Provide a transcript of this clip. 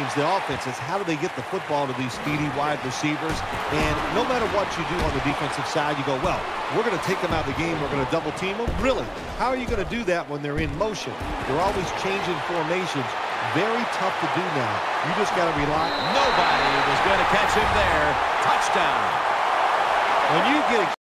challenge the offense is how do they get the football to these speedy wide receivers. And no matter what you do on the defensive side, you go, well, we're going to take them out of the game. We're going to double team them. Really? How are you going to do that when they're in motion? They're always changing formations. Very tough to do now. You just got to rely. Nobody was going to catch him there. Touchdown. When you get